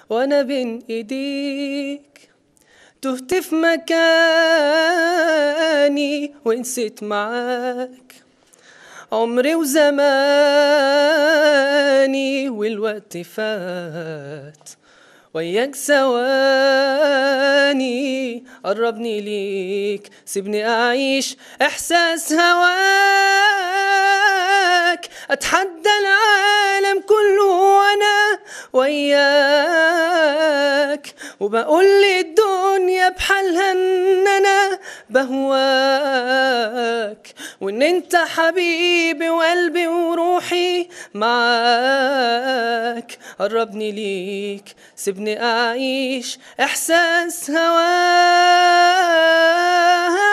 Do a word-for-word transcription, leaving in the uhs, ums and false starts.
وانا بين ايديك، تهت في مكاني ونسيت معاك عمري وزماني، والوقت فات وياك ثواني. قربني ليك سيبني أعيش إحساس هواك، أتحدى العالم كله وأنا وياك، وبقول للدنيا بحالها إن أنا بهواك، وإن أنت حبيبي وقلبي وروحي معاك. قربني ليك سيبني أعيش إحساس هواك.